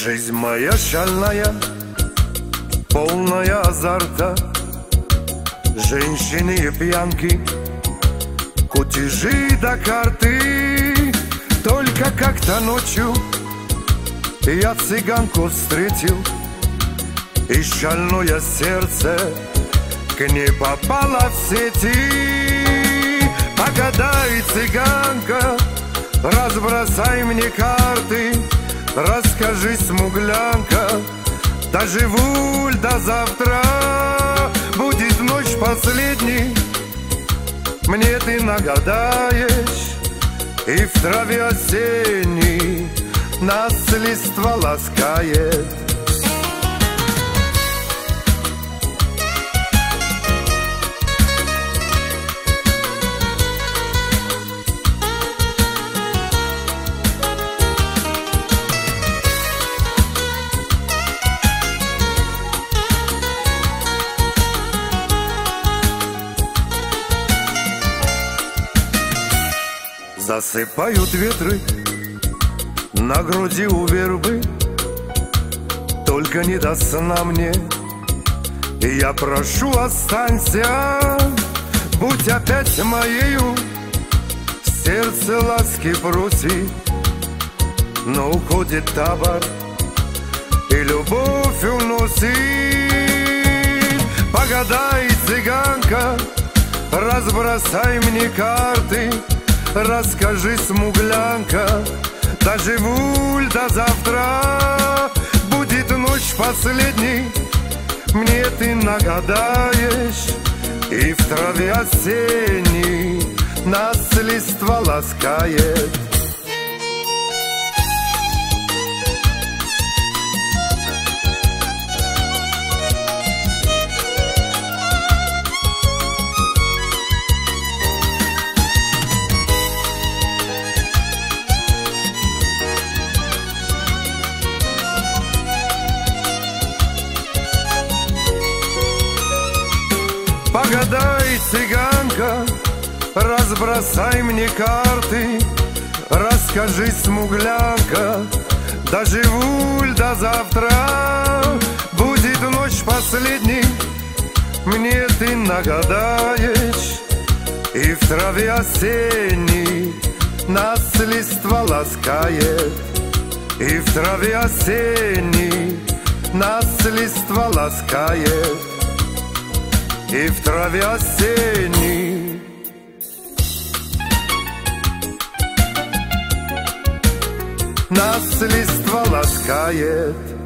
Жизнь моя шальная, полная азарта, женщины и пьянки, кутежи до карты. Только как-то ночью я цыганку встретил, и шальное сердце к ней попало в сети. Погадай, цыганка, разбросай мне карты, расскажи, смуглянка, доживу ль до завтра? Будет ночь последней, мне ты нагадаешь, и в траве осенней нас листва ласкает. Засыпают ветры на груди у вербы, только не до сна мне, и я прошу, останься, будь опять моею, в сердце ласки просит. Но уходит табор, и любовь уносит. Погадай, цыганка, разбросай мне карты, расскажи, смуглянка, доживу ль до завтра? Будет ночь последней, мне ты нагадаешь, и в траве осенней нас листва ласкает. Погадай, цыганка, разбросай мне карты, расскажи, смуглянка, доживу ль до завтра? Будет ночь последней, мне ты нагадаешь, и в траве осенней нас листва ласкает. И в траве осенней нас листва ласкает. И в траве осенней нас листва ласкает.